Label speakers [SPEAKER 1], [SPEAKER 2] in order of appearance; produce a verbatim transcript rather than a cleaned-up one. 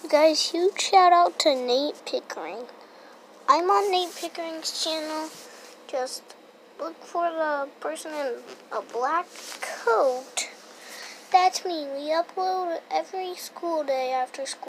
[SPEAKER 1] Guys, huge shout out to Nate Pickering. I'm on Nate Pickering's channel. Just look for the person in a black coat. That's me. We upload every school day after school.